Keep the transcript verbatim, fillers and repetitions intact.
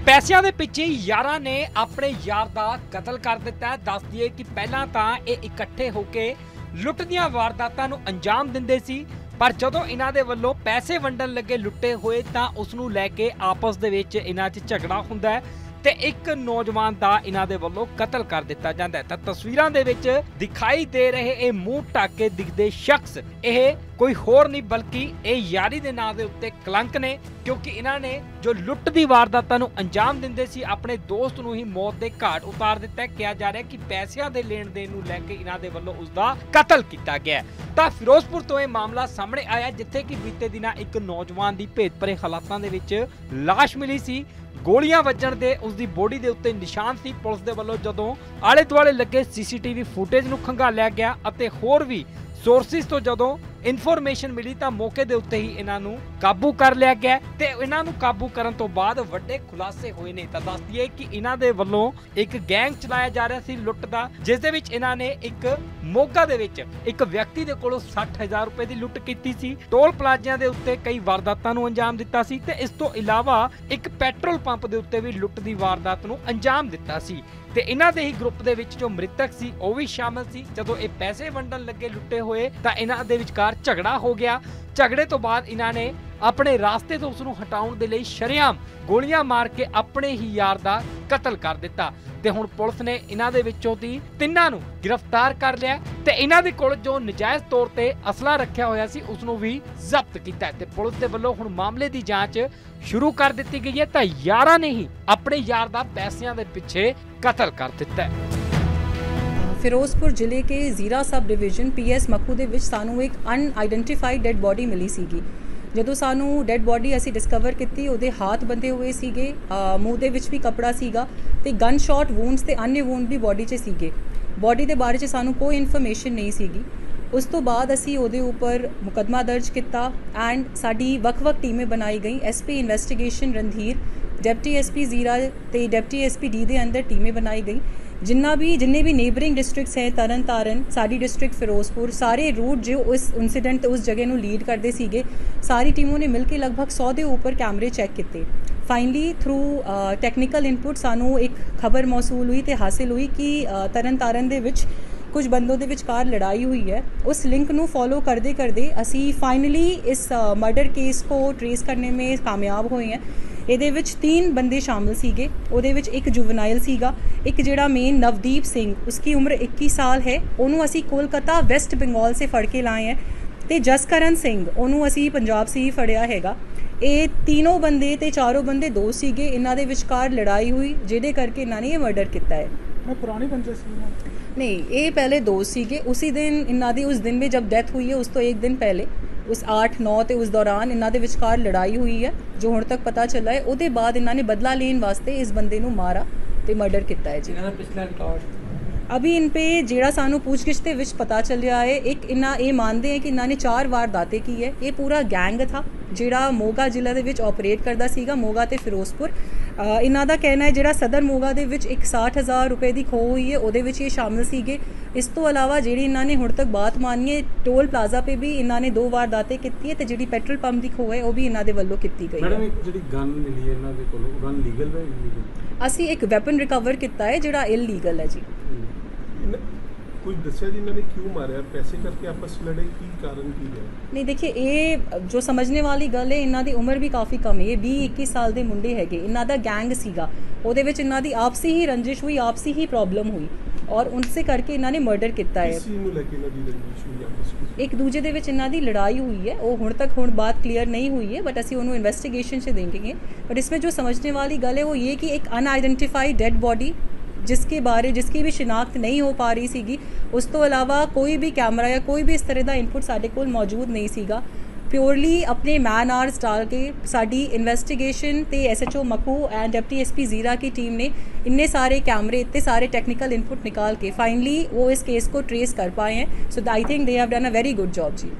पैसों के पिछे यारां ने अपने यार का कतल कर दिता है। दस दिए कि पहला तो ये इकट्ठे होकर लुट दियां वारदातां नूं अंजाम दिंदे सी, पर जदों इन्हां दे वल्लों पैसे वंडन लगे लुट्टे हुए तां उस नूं लैके आपस दे विच इन्हां च झगड़ा हुंदा है ते एक नौजवान का इन्हां दे वल्लों कतल कर दिता जांदा है। तां तस्वीरां दे विच दिखाई दे रहे ये मुंह ढक के दिखदे शख्स ये कोई होर नहीं बल्कि ये यारी दे नां दे उत्ते कलंक ने, क्योंकि इन्हां ने जो लुट दी वारदातां नूं अंजाम दिंदे सी अपने दोस्त नूं ही मौत दे घाट उतार दिता है। कहा जा रहा है कि पैसों के लेन देन नूं लैके इन्हां दे वल्लों उसदा कतल किया गया है। तां फिरोजपुर तो यह मामला सामने आया जिथे कि बीते दिनां एक नौजवान की भेत भरे हालातां दे विच लाश मिली सी। गोलियां वजण दे उसदी बॉडी दे उत्ते निशान सी। पुलिस दे वल्लों जदों आले दुआले लगे सीसीटीवी फुटेज नूं खंगालिया गया अते होर भी सोर्सिस तो जदों इनफॉर्मेशन मिली तो मौके दे उत्ते ही इन्हां नूं काबू कर लिया गया ते इन्हां नूं काबू करन तो बाद वड्डे खुलासे होए ने। तां दस दईए कि इन्हां दे वल्लों एक गैंग चलाया जा रहा सी लुट दा, जिस दे विच इन्हां ने एक मोगा दे विच एक व्यक्ति दे कोलों साठ हजार रुपए दी लुट कीती सी। टोल प्लाजिਆਂ ਦੇ ਉੱਤੇ कई वारदातां नूं अंजाम दिता सी ते इस तो इलावा एक पेट्रोल पंप दे उत्ते भी लुट दी वारदात नूं अंजाम दिता सी ते इन्हां दे ही ग्रुप दे विच जो मृतक सी ਉਹ भी शामिल सी। जदों ये पैसे वंडन लगे लुटे हुए तां इन्हां दे विचकार झगड़ा हो गया। झगड़े तो बाद इन्हां ने अपने रास्ते तो उसनूं हटाउण दे लई शरेआम गोलियां मार के अपने ही यार दा कतल कर दिता ते हुण पुलिस ने इन्हां दे विचों दी तिन्नां नूं गिरफ्तार कर लिया ते इन्हां दे कोल जो नजायज़ तौर ते असला रखिया होया सी उसनूं भी जब्त कीता ते पुलिस दे वल्लों हुण मामले दी जांच शुरू कर दित्ती गई है। तां यारां ने ही अपने यार दा पैसिਆਂ दे पिछे कतल कर दिता है। ਫਿਰੋਜ਼ਪੁਰ ਜ਼ਿਲ੍ਹੇ के ਜ਼ੀਰਾ sub division P S Makhu ਦੇ ਵਿੱਚ ਸਾਨੂੰ ਇੱਕ ਅਨਆਈਡੈਂਟੀਫਾਈਡ ਡੈਡ ਬੋਡੀ ਮਿਲੀ ਸੀਗੀ। ਜਦੋਂ ਸਾਨੂੰ ਡੈਡ ਬੋਡੀ ਅਸੀਂ ਡਿਸਕਵਰ ਕੀਤੀ ਉਹਦੇ ਹੱਥ ਬੰਦੇ ਹੋਏ ਸੀਗੇ, ਮੂੰਹ ਦੇ ਵਿੱਚ ਵੀ ਕਪੜਾ ਸੀਗਾ ਤੇ ਗਨ ਸ਼ਾਟ ਵੂਨਸ ਤੇ ਅਨਯ ਵੂਨ ਵੀ ਬੋਡੀ 'ਚ ਸੀਗੇ। ਬੋਡੀ ਦੇ ਬਾਰੇ 'ਚ ਸਾਨੂੰ ਕੋਈ ਇਨਫੋਰਮੇਸ਼ਨ ਨਹੀਂ ਸੀਗੀ। ਉਸ ਤੋਂ ਬਾਅਦ ਅਸੀਂ ਉਹਦੇ ਉੱਪਰ ਮੁਕੱਦਮਾ ਦਰਜ ਕੀਤਾ ਐਂਡ ਸਾਡੀ ਵੱਖ-ਵੱਖ ਟੀਮਾਂ ਬਣਾਈ ਗਈ। S P investigation Randhir, deputy S P Zira ਤੇ ਡਿਪਟੀ ਐਸ ਪੀ ਡੀ ਦੇ ਅੰਦਰ ਟੀਮਾਂ ਬਣਾਈ ਗਈ। जिन्ना भी जिन्ने भी नेबरिंग डिस्ट्रिक्ट्स हैं तरन तारण साड़ी डिस्ट्रिक्ट फिरोजपुर सारे रूट जो उस इंसीडेंट उस जगह नूं लीड करते सीगे, सारी टीमों ने मिलकर लगभग सौ के ऊपर कैमरे चैक किए। फाइनली थ्रू टैक्नीकल इनपुट सानू एक खबर मौसूल हुई तो हासिल हुई कि तरन तारण दे विच कुछ बंदों के विचकार लड़ाई हुई है। उस लिंक नू फॉलो करते करते असी फाइनली इस मर्डर केस को ट्रेस करने में कामयाब हुए हैं। ਇਹਦੇ ਵਿੱਚ तीन बंदे शामिल ਸੀਗੇ। ਉਹਦੇ ਵਿੱਚ ਇੱਕ ਜੁਵਨਾਈਲ ਸੀਗਾ, ਇੱਕ ਜਿਹੜਾ ਮੇਨ ਨਵਦੀਪ ਸਿੰਘ ਉਸकी ਉਮਰ इक्कीस ਸਾਲ ਹੈ, ਉਹਨੂੰ ਅਸੀਂ ਕੋਲਕਾਤਾ ਵੈਸਟ ਬੰਗਾਲ ਸੇ ਫੜ ਕੇ ਲਾਏ ਹੈ ਤੇ ਜਸਕਰਨ ਸਿੰਘ ਉਹਨੂੰ ਅਸੀਂ ਪੰਜਾਬ ਸੇ ਹੀ ਫੜਿਆ ਹੈਗਾ। ਇਹ तीनों ਬੰਦੇ ਤੇ ਚਾਰੋਂ ਬੰਦੇ ਦੋਸਤ ਸੀਗੇ। ਇਹਨਾਂ ਦੇ ਵਿਚਕਾਰ ਲੜਾਈ ਹੋਈ ਜਿਹਦੇ ਕਰਕੇ ਇਹਨਾਂ ਨੇ ਇਹ ਮਰਡਰ ਕੀਤਾ ਹੈ। मैं पुरानी बंदे सी नहीं, ये पहले दोस्त सीगे। उसी दिन इन्हों की उस दिन में जब डेथ हुई है उस तो एक दिन पहले उस आठ नौ तो उस दौरान इन्हों के विचकार लड़ाई हुई है जो हुण तक पता चला है। उसके बाद इन्होंने बदला लेने वास्ते इस बंदे नूं मारा तो मर्डर किया है जी। पिछला रिकॉर्ड अभी इन पे जिहड़ा सानू पूछगिछ दे विच पता चलिया है, एक इन्ना ये मानते हैं कि इन्होंने चार वारदातें की है। ये पूरा गैंग था जिहड़ा मोगा जिला दे विच ऑपरेट करता सीगा, मोगा ते फिरोजपुर। इन्हां दा कहना है जिहड़ा सदर मोगा दे विच एक साठ हज़ार रुपए की खो हुई है उहदे विच ये शामिल सीगे। इस तो अलावा जिहड़ी इन्हां ने हुण तक बात मानी है टोल प्लाजा पे भी इन्हां ने दो वारदातें कीती है ते जिहड़ी पेट्रोल पंप की खो है वो भी इन्हां दे वल्लों कीती गई है। मैडम एक जिहड़ी गन मिली है इन्हां दे कोलों गन लीगल है इलीगल? असी एक वैपन रिकवर किया है जिहड़ा इलीगल है जी। कुछ दस्या जी इन्होंने क्यों मारा, पैसे करके आपस लड़े, की कारण की है? नहीं देखिए, ये जो समझने वाली गल है, इन्हों की उम्र भी काफ़ी कम है। ये बीस इक्कीस साल के मुंडे है। इन्हों का गैंग सीगा, ਉਹਦੇ ਵਿੱਚ इन्हों की आपसी ही रंजिश हुई, आपसी ही प्रॉब्लम हुई और उनसे करके इन्होंने मर्डर किया है। एक दूजे ਦੇ ਵਿੱਚ इन्हों की लड़ाई हुई है, वो हुण तक हुण बात क्लीयर नहीं हुई है बट असी उन्होंने इन्वेस्टिगेशन से देंगे। बट इसमें जो समझने वाली गल है वो ये कि एक अनआइडेंटिफाइड डेड बॉडी जिसके बारे जिसकी भी शिनाख्त नहीं हो पा रही सीगी, उस तो अलावा कोई भी कैमरा या कोई भी इस तरह का इनपुट साडे कोल मौजूद नहीं सीगा। प्योरली अपने मैन आवर्स डाल के साडी इन्वेस्टिगेशन ते S H O Makhu and deputy S P Zira की टीम ने इन्ने सारे कैमरे इतने सारे टेक्निकल इनपुट निकाल के फाइनली वो इस केस को ट्रेस कर पाए हैं। So I think they have done a very good job ji.